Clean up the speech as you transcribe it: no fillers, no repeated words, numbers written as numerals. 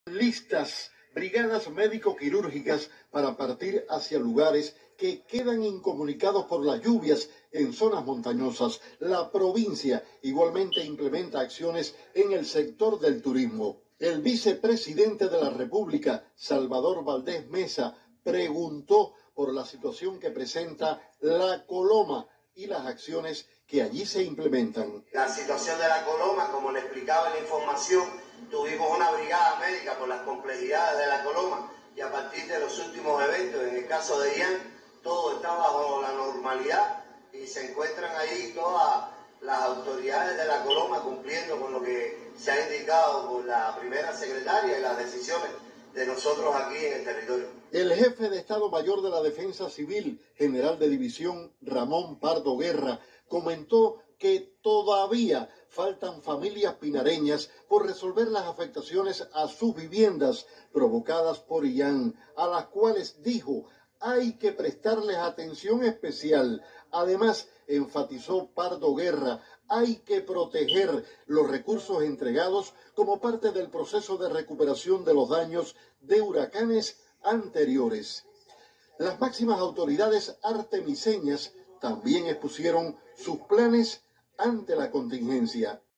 Listas, brigadas médico-quirúrgicas para partir hacia lugares que quedan incomunicados por las lluvias en zonas montañosas. La provincia igualmente implementa acciones en el sector del turismo. El vicepresidente de la República, Salvador Valdés Mesa, preguntó por la situación que presenta la Coloma y las acciones que allí se implementan. La situación de la Coloma, como le explicaba en la información, tuvimos una brigada médica por las complejidades de la Coloma y a partir de los últimos eventos, en el caso de Ian, todo está bajo la normalidad y se encuentran ahí todas las autoridades de la Coloma cumpliendo con lo que se ha indicado por la primera secretaria y las decisiones de nosotros aquí en el territorio. El jefe de Estado Mayor de la Defensa Civil, general de división Ramón Pardo Guerra, comentó que todavía faltan familias pinareñas por resolver las afectaciones a sus viviendas provocadas por Ian, a las cuales dijo hay que prestarles atención especial. Además, enfatizó Pardo Guerra, hay que proteger los recursos entregados como parte del proceso de recuperación de los daños de huracanes anteriores. Las máximas autoridades artemiseñas también expusieron sus planes ante la contingencia.